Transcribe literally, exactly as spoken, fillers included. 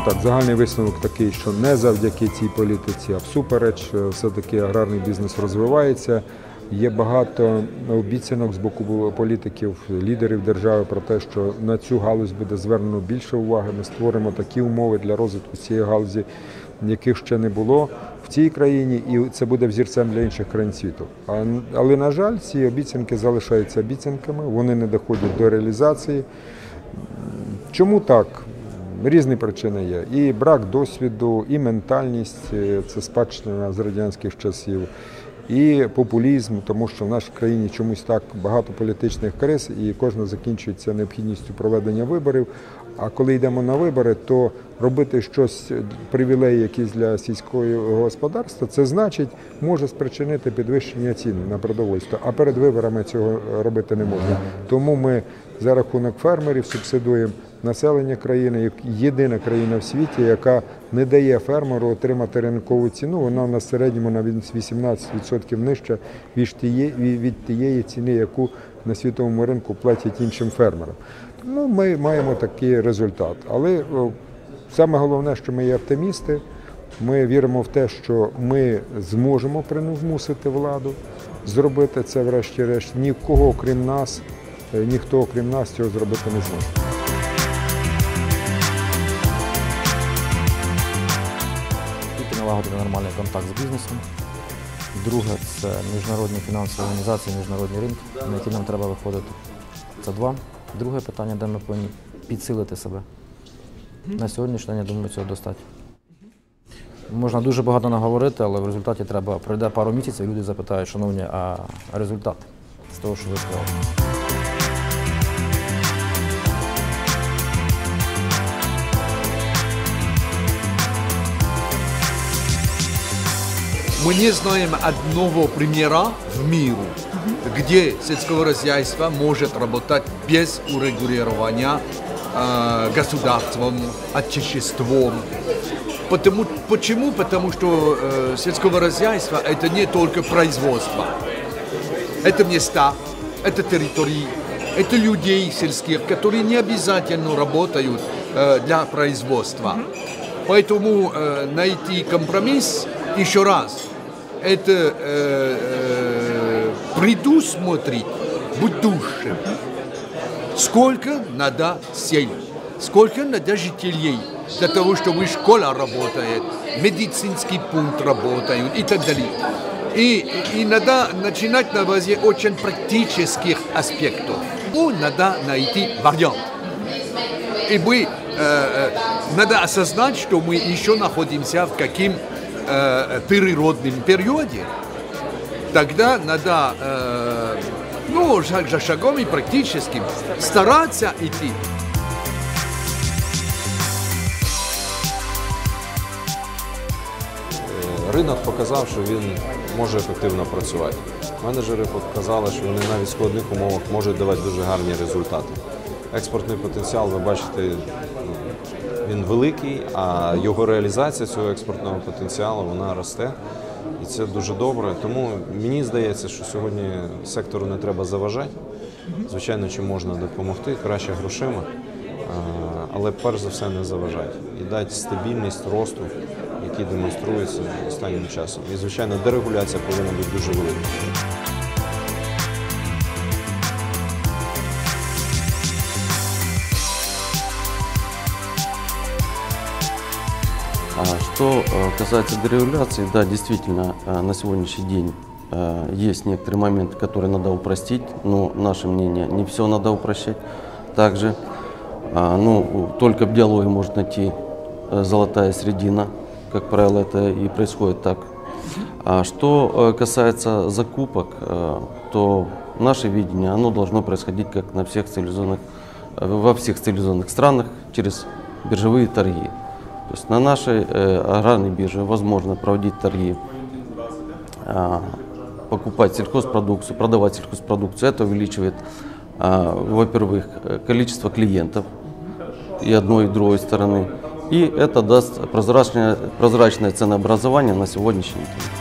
скажімо так, загальний висновок такий, що не завдяки цій політиці, а всупереч, все-таки аграрний бізнес розвивається. Є багато обіцянок з боку політиків, лідерів держави про те, що на цю галузь буде звернено більше уваги. Ми створимо такі умови для розвитку цієї галузі, яких ще не було в цій країні, і це буде взірцем для інших країн світу. Але, на жаль, ці обіцянки залишаються обіцянками, вони не доходять до реалізації. Чому так? Різні причини є. І брак досвіду, і ментальність, це спадщина з радянських часів, і популізм, тому що в нашій країні чомусь так багато політичних криз, і кожна закінчується необхідністю проведення виборів. А коли йдемо на вибори, то робити щось, привілеї якісь для сільського господарства, це значить, може спричинити підвищення цін на продовольство. А перед виборами цього робити не можна. Тому ми за рахунок фермерів субсидуємо населення країни, як єдина країна в світі, яка не дає фермеру отримати ринкову ціну. Вона на середньому на вісімнадцять відсотків нижча від тієї ціни, яку на світовому ринку платять іншим фермерам. Тому ми маємо такий результат. Але саме головне, що ми є оптимісти, ми віримо в те, що ми зможемо примусити владу зробити це врешті-решт. Нікого, окрім нас, ніхто, окрім нас, цього зробити не зможе. Налагодити нормальний контакт з бізнесом. Друге – це міжнародні фінансові організації, міжнародні ринки, на які нам треба виходити. Це два. Друге питання, де ми повинні підсилити себе. На сьогоднішній день, я думаю, цього достатньо. Можна дуже багато наговорити, але в результаті треба, пройде пару місяців, і люди запитають, шановні, а результат з того, що ви сказали. Мы не знаем одного примера в мире, где сельское хозяйство может работать без урегулирования э, государством, отечеством. Потому, почему? Потому что э, сельское хозяйство – это не только производство. Это места, это территории, это людей сельских, которые не обязательно работают э, для производства. Поэтому э, найти компромисс, еще раз, это э, э, предусмотреть будущее. Сколько надо сел, сколько надо жителей для того, чтобы школа работает, медицинский пункт работает и так далее. И, и надо начинать на базе очень практических аспектов. Ну, надо найти вариант. И мы, э, надо осознать, что мы еще находимся в каким природном периоде. Тогда надо, э, ну, шаг за шагом и практически стараться идти. Ринок показав, що він може ефективно працювати. Менеджери показали, що вони навіть в складних умовах можуть давати дуже гарні результати. Експортний потенціал, ви бачите, він великий, а його реалізація цього експортного потенціалу, вона росте. І це дуже добре. Тому мені здається, що сьогодні сектору не треба заважати. Звичайно, чи можна допомогти, краще грошима, але перш за все не заважати. І дати стабільність росту, який демонструється останнім часом. І, звичайно, дерегуляція повинна бути дуже великою. Что касается дерегуляции, да, действительно, на сегодняшний день есть некоторые моменты, которые надо упростить, но наше мнение, не все надо упрощать. Также, ну, только в диалоге может найти золотая середина, как правило, это и происходит так. А что касается закупок, то наше видение, оно должно происходить как на всех цивилизованных, во всех цивилизованных странах через биржевые торги. То есть на нашей э, аграрной бирже возможно проводить торги, э, покупать сельхозпродукцию, продавать сельхозпродукцию. Это увеличивает, э, во-первых, количество клиентов и одной, и другой стороны. И это даст прозрачное, прозрачное ценообразование на сегодняшний день.